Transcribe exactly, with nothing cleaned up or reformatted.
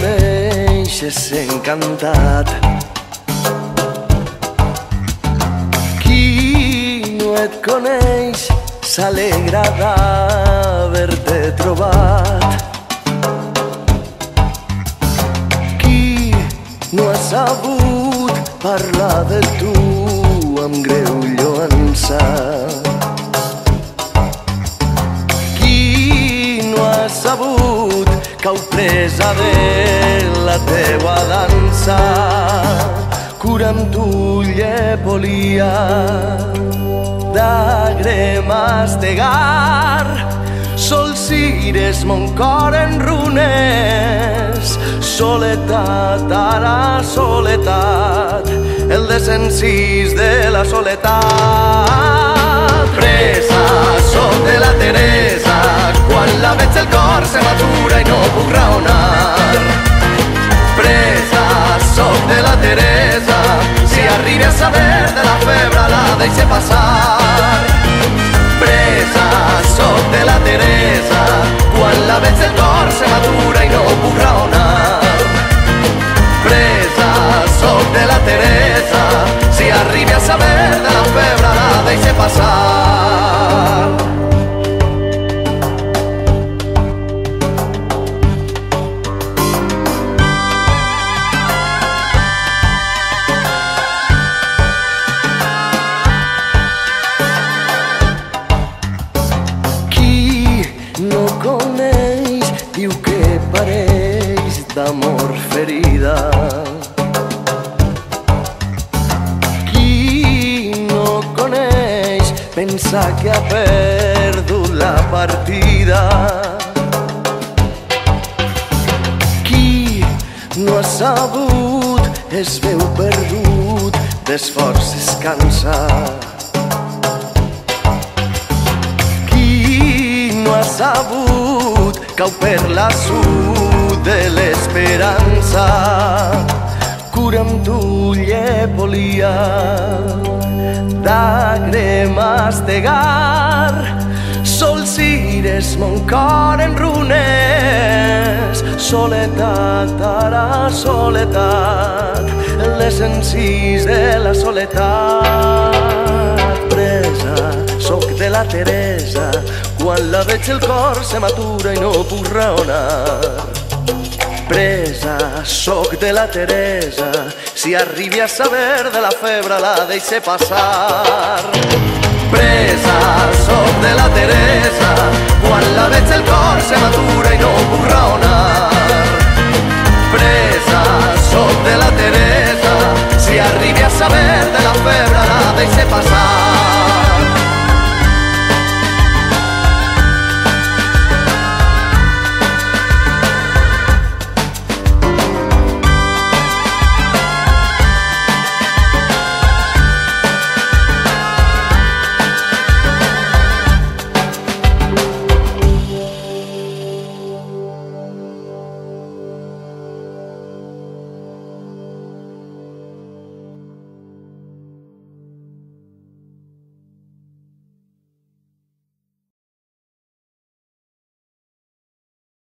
coneixes encantat. Qui no et coneix s'alegra d'haver-te trobat. Qui no ha sabut parlar de tu amb greu lloança. Qui no ha sabut cau presa de la teua dansa. Cura amb tu llepolia d'agre mastegar. Sol cires mon cor en runes, soledat, ara soledat, el desencís de la soledat. Presa, soc de la Teresa, quan la veig el cor se m'atura i no puc raonar. Presa, soc de la Teresa, si arribi a saber de la febre la deixe passar. Presa, soc de la Teresa, quan la veig el cor se m'atura i no puc raonar. Presa, soc de la Teresa, si arribi a saber de la febre la deixe passar. No coneix, diu que pareix d'amor ferida. Qui no coneix pensa que ha perdut la partida. Qui no ha sabut es veu perdut, d'esforç es cansa. No ha sabut cau per la sud de l'esperança. Cura amb tu llepolia d'agre mastegar. Sol cires mon cor en runes, soledat, ara soledat, el desencís de la soledat. Presa, soc de la Teresa, quan la veig el cor se m'atura i no puc raonar. Presa, soc de la Teresa, si arribi a saber de la febre la deixe passar. Presa, soc de la Teresa, quan la veig el cor se m'atura i no puc raonar. Presa, soc de la Teresa, si arribi a saber de la febre la deixe passar.